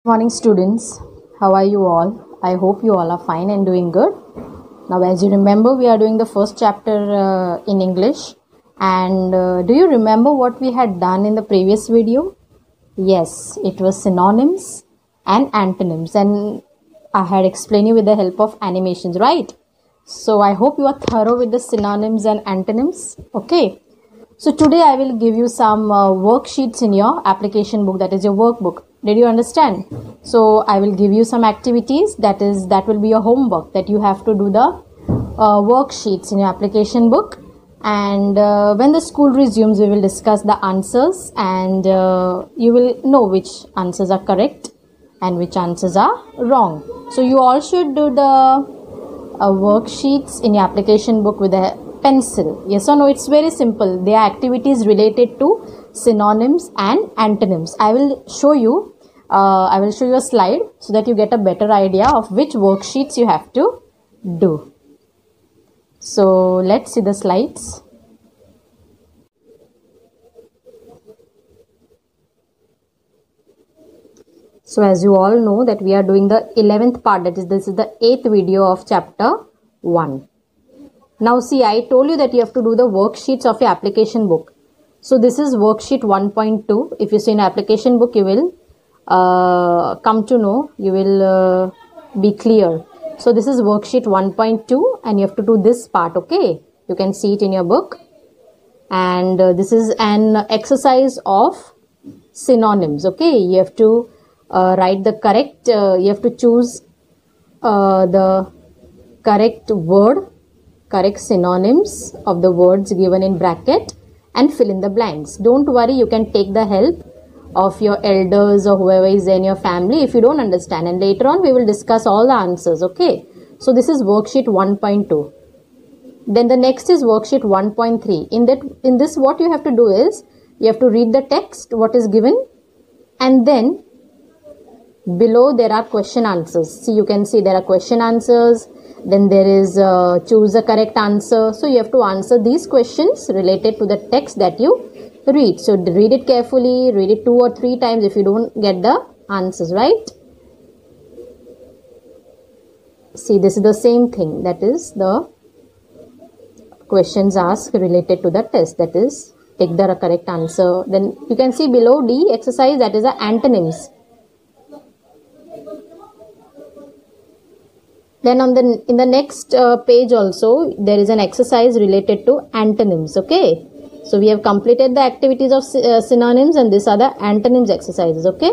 Morning students, how are you all? I hope you all are fine and doing good. Now as you remember, we are doing the first chapter in English, and do you remember what we had done in the previous video? Yes, it was synonyms and antonyms, and I had explained you with the help of animations, right? So I hope you are thorough with the synonyms and antonyms. Okay, so today I will give you some worksheets in your application book, that is your workbook. Did you understand? So I will give you some activities, that will be your homework, that you have to do the worksheets in your application book. And when the school resumes, we will discuss the answers, and you will know which answers are correct and which answers are wrong. So you all should do the worksheets in your application book with a pencil. Yes or no? It's very simple. They are activities related to synonyms and antonyms. I will show you a slide so that you get a better idea of which worksheets you have to do. So let's see the slides. So as you all know that we are doing the 11th part, that is this is the 8th video of chapter 1. Now see, I told you that you have to do the worksheets of your application book. So this is worksheet 1.2. If you see in application book, you will come to know, you will be clear. So this is worksheet 1.2 and you have to do this part, okay? You can see it in your book. And this is an exercise of synonyms, okay? You have to write the correct, you have to choose the correct word, correct synonyms of the words given in bracket and fill in the blanks. Don't worry, you can take the help of your elders or whoever is in your family if you don't understand, and later on we will discuss all the answers, okay? So this is worksheet 1.2. Then the next is worksheet 1.3. In this what you have to do is you have to read the text what is given, and then below there are question answers. See, you can see there are question answers. Then there is choose the correct answer. So you have to answer these questions related to the text that you read. So read it carefully, read it 2 or 3 times if you don't get the answers, right? See, this is the same thing, that is the questions asked related to the test, that is take the correct answer. Then you can see below D exercise, that is the antonyms. Then in the next page also there is an exercise related to antonyms, okay? So we have completed the activities of synonyms, and these are the antonyms exercises, okay?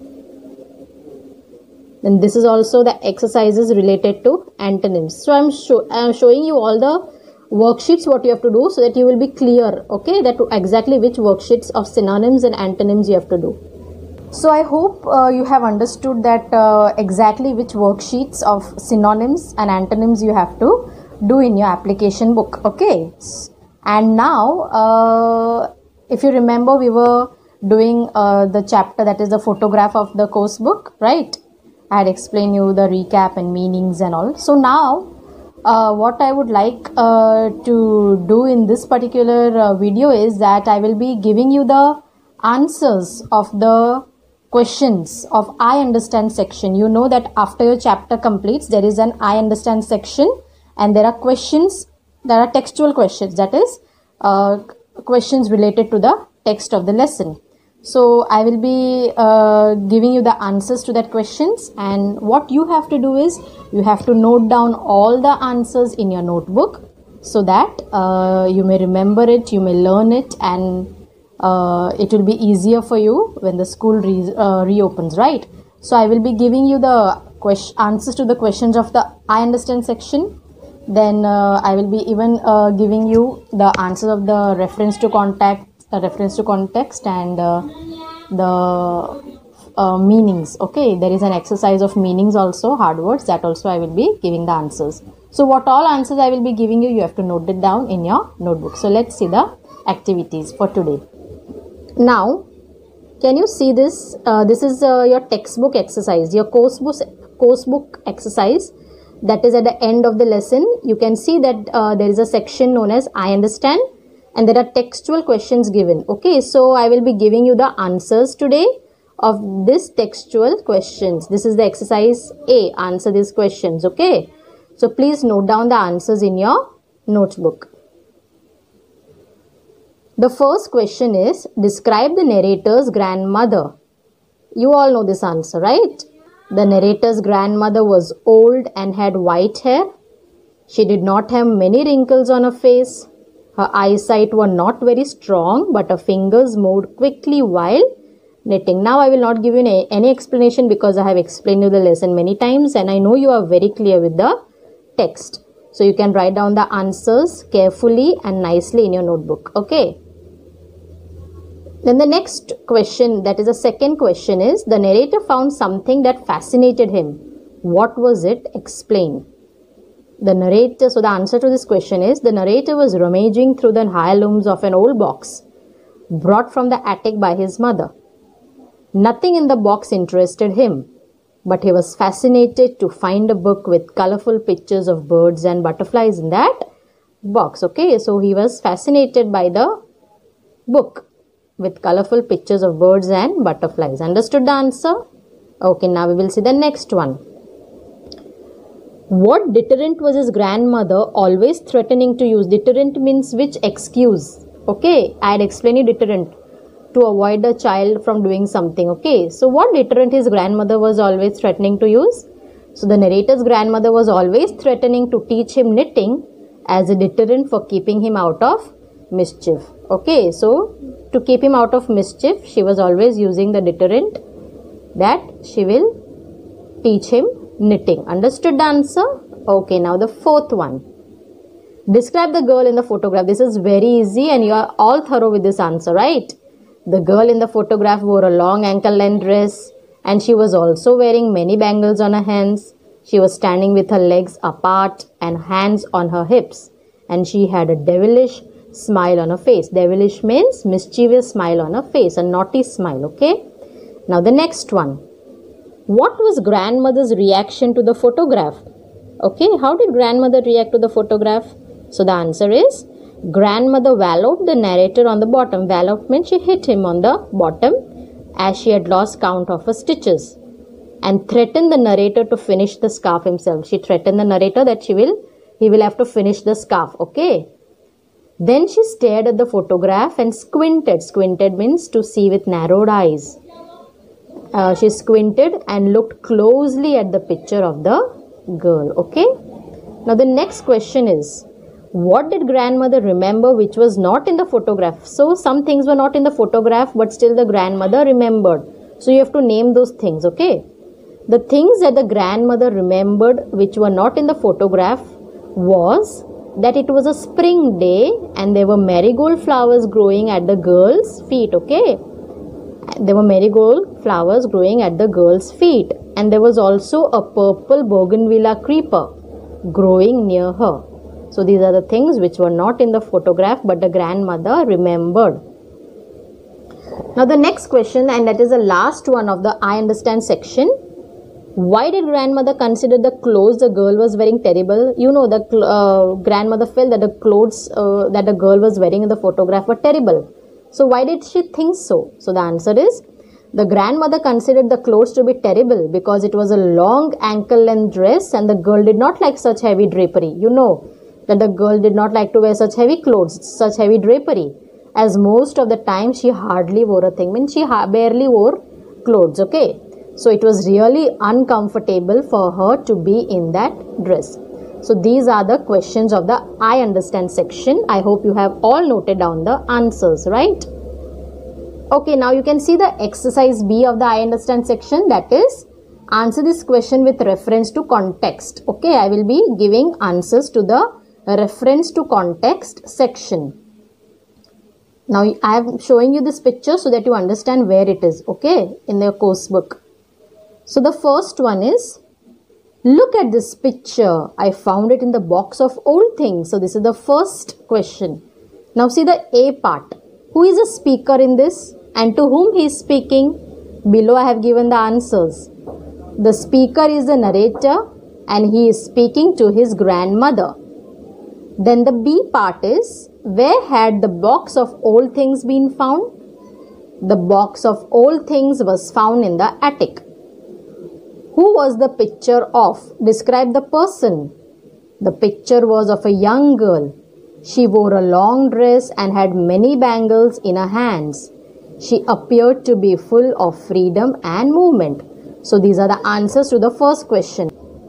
Then this is also the exercises related to antonyms. So I'm showing you all the worksheets what you have to do so that you will be clear, okay, that exactly which worksheets of synonyms and antonyms you have to do. So I hope you have understood that exactly which worksheets of synonyms and antonyms you have to do in your application book, okay? And now if you remember, we were doing the chapter that is the photograph of the course book, right? I had explained you the recap and meanings and all. So now what I would like to do in this particular video is that I will be giving you the answers of the questions of I understand section. You know that after your chapter completes, there is an I understand section, and there are questions, there are textual questions, that is questions related to the text of the lesson. So I will be giving you the answers to that questions, and what you have to do is you have to note down all the answers in your notebook so that you may remember it, you may learn it, and it will be easier for you when the school reopens, right? So I will be giving you the answers to the questions of the I understand section. Then I will be even giving you the answers of the reference to context and the meanings, okay? There is an exercise of meanings also, hard words, that also I will be giving the answers. So what all answers I will be giving you, you have to note it down in your notebook. So let's see the activities for today. Now, can you see this? This is your textbook exercise, your course book exercise, that is at the end of the lesson. You can see that there is a section known as I understand, and there are textual questions given, okay? So I will be giving you the answers today of this textual questions. This is the exercise A. Answer these questions. Okay. So please note down the answers in your notebook. The first question is, describe the narrator's grandmother. You all know this answer, right? The narrator's grandmother was old and had white hair. She did not have many wrinkles on her face. Her eyesight were not very strong, but her fingers moved quickly while knitting. Now I will not give you any explanation because I have explained you the lesson many times and I know you are very clear with the text. So you can write down the answers carefully and nicely in your notebook. Okay. Then the next question, that is the second question, is the narrator found something that fascinated him. What was it? Explain. The narrator, so the answer to this question is, the narrator was rummaging through the heirlooms of an old box brought from the attic by his mother. Nothing in the box interested him, but he was fascinated to find a book with colorful pictures of birds and butterflies in that box. Okay, so he was fascinated by the book with colorful pictures of birds and butterflies. Understood the answer? Okay, now we will see the next one. What deterrent was his grandmother always threatening to use? Deterrent means which excuse? Okay, I had explained you deterrent, to avoid a child from doing something. Okay, so what deterrent his grandmother was always threatening to use? So the narrator's grandmother was always threatening to teach him knitting as a deterrent for keeping him out of mischief. Okay, so to keep him out of mischief, she was always using the deterrent that she will teach him knitting. Understood the answer? Okay, now the fourth one. Describe the girl in the photograph. This is very easy and you are all thorough with this answer, right? The girl in the photograph wore a long ankle-length dress and she was also wearing many bangles on her hands. She was standing with her legs apart and hands on her hips, and she had a devilish smile on her face. Devilish means mischievous smile on her face, a naughty smile. Okay. Now the next one. What was grandmother's reaction to the photograph? Okay, how did grandmother react to the photograph? So the answer is, grandmother walloped the narrator on the bottom. Walloped means she hit him on the bottom as she had lost count of her stitches, and threatened the narrator to finish the scarf himself. She threatened the narrator that he will have to finish the scarf. Okay. Then she stared at the photograph and squinted. Squinted means to see with narrowed eyes. She squinted and looked closely at the picture of the girl. Okay. Now the next question is, what did grandmother remember which was not in the photograph? So some things were not in the photograph, but still the grandmother remembered. So you have to name those things. Okay. The things that the grandmother remembered which were not in the photograph was that it was a spring day and there were marigold flowers growing at the girl's feet. Okay. There were marigold flowers growing at the girl's feet, and there was also a purple bougainvillea creeper growing near her. So these are the things which were not in the photograph but the grandmother remembered. Now the next question, and that is the last one of the I understand section. Why did grandmother consider the clothes the girl was wearing terrible? You know, the grandmother felt that the clothes that the girl was wearing in the photograph were terrible. So why did she think so? So the answer is, the grandmother considered the clothes to be terrible because it was a long ankle-length dress and the girl did not like such heavy drapery. You know that the girl did not like to wear such heavy clothes, such heavy drapery, as most of the time she hardly wore a thing. Means she barely wore clothes. Okay. So it was really uncomfortable for her to be in that dress. So these are the questions of the I understand section. I hope you have all noted down the answers, right? Okay, now you can see the exercise B of the I understand section, that is, answer this question with reference to context. Okay, I will be giving answers to the reference to context section. Now I am showing you this picture so that you understand where it is, okay, in your course book. So the first one is, look at this picture. I found it in the box of old things. So this is the first question. Now see the A part. Who is the speaker in this and to whom he is speaking? Below I have given the answers. The speaker is the narrator and he is speaking to his grandmother. Then the B part is, where had the box of old things been found? The box of old things was found in the attic. Who was the picture of? Describe the person. The picture was of a young girl. She wore a long dress and had many bangles in her hands. She appeared to be full of freedom and movement. So these are the answers to the first question.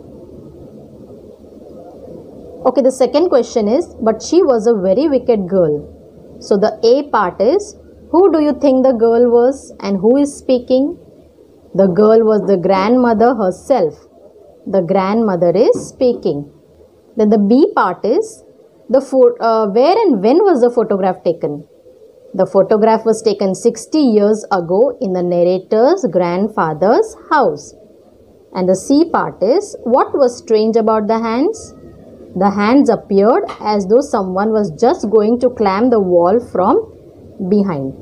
Okay, the second question is, but she was a very wicked girl. So the A part is, who do you think the girl was and who is speaking? The girl was the grandmother herself. The grandmother is speaking. Then the B part is, where and when was the photograph taken? The photograph was taken 60 years ago in the narrator's grandfather's house. And the C part is, what was strange about the hands? The hands appeared as though someone was just going to climb the wall from behind.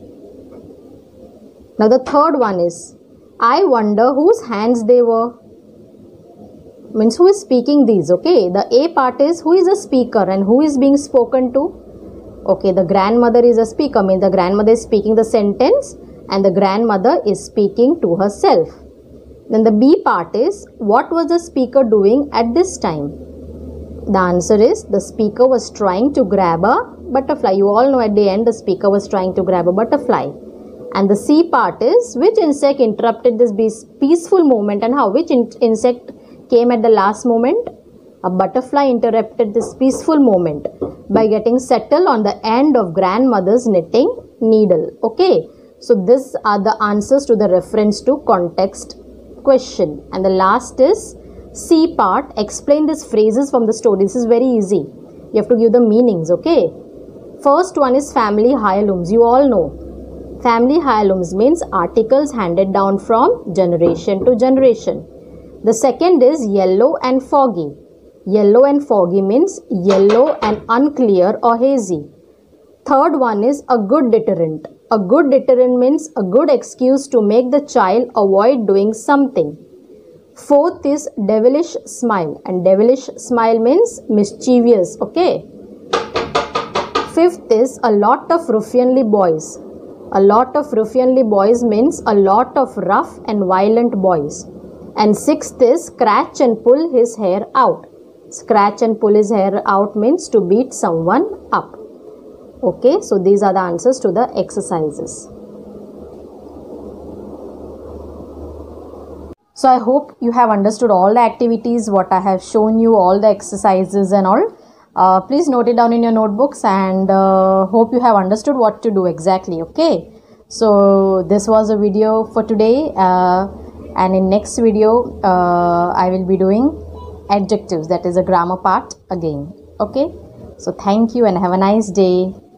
Now the third one is, I wonder whose hands they were. Means who is speaking these, okay? The A part is, who is a speaker and who is being spoken to? Okay, the grandmother is a speaker, means the grandmother is speaking the sentence and the grandmother is speaking to herself. Then the B part is, what was the speaker doing at this time? The answer is, the speaker was trying to grab a butterfly. You all know at the end the speaker was trying to grab a butterfly. And the C part is, which insect interrupted this peaceful moment and how? Which insect came at the last moment? A butterfly interrupted this peaceful moment by getting settled on the end of grandmother's knitting needle. Okay, so these are the answers to the reference to context question. And the last is C part, explain these phrases from the story. This is very easy. You have to give the meanings, okay? First one is family heirlooms. You all know. Family heirlooms means articles handed down from generation to generation. The second is yellow and foggy. Yellow and foggy means yellow and unclear or hazy. Third one is a good deterrent. A good deterrent means a good excuse to make the child avoid doing something. Fourth is devilish smile, and devilish smile means mischievous, okay? Fifth is a lot of ruffianly boys. A lot of ruffianly boys means a lot of rough and violent boys. And sixth is scratch and pull his hair out. Scratch and pull his hair out means to beat someone up. Okay, so these are the answers to the exercises. So I hope you have understood all the activities, what I have shown you, all the exercises and all. Please note it down in your notebooks and hope you have understood what to do exactly. Okay, so this was a video for today and in next video I will be doing adjectives, that is a grammar part again. Okay, so thank you and have a nice day.